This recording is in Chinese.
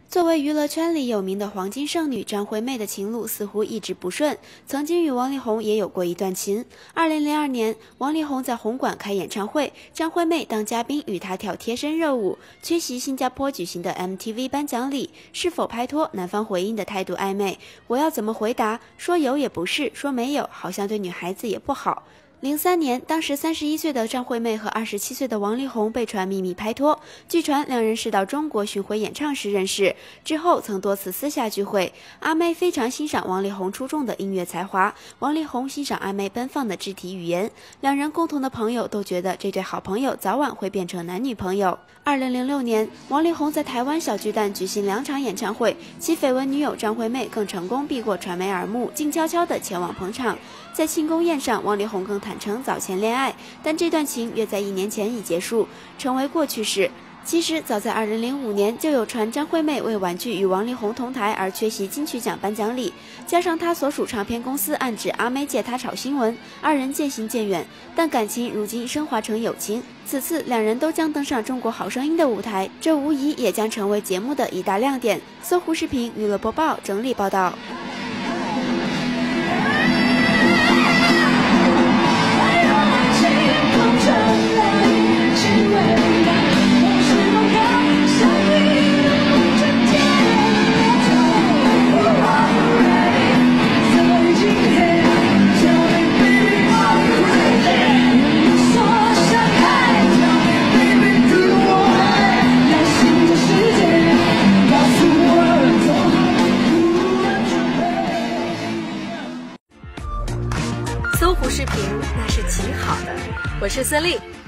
作为娱乐圈里有名的黄金剩女，张惠妹的情路似乎一直不顺，曾经与王力宏也有过一段情。2002年，王力宏在红馆开演唱会，张惠妹当嘉宾与他跳贴身热舞。缺席新加坡举行的 MTV 颁奖礼，是否拍拖？男方回应的态度暧昧，我要怎么回答？说有也不是，说没有好像对女孩子也不好。03年，当时31岁的张惠妹和27岁的王力宏被传秘密拍拖，据传两人是到中国巡回演唱时认识，之后曾多次私下聚会。阿妹非常欣赏王力宏出众的音乐才华，王力宏欣赏阿妹奔放的肢体语言，两人共同的朋友都觉得这对好朋友早晚会变成男女朋友。2006年，王力宏在台湾小巨蛋举行2场演唱会，其绯闻女友张惠妹更成功避过传媒耳目，静悄悄地前往捧场。在庆功宴上，王力宏更坦诚早前恋爱，但这段情约在1年前已结束，成为过去式。其实早在2005年就有传张惠妹为婉拒与王力宏同台而缺席金曲奖颁奖礼，加上她所属唱片公司暗指阿妹借她炒新闻，二人渐行渐远，但感情如今升华成友情。此次两人都将登上中国好声音的舞台，这无疑也将成为节目的一大亮点。搜狐视频娱乐播报整理报道。 搜狐视频那是极好的，我是孙俪。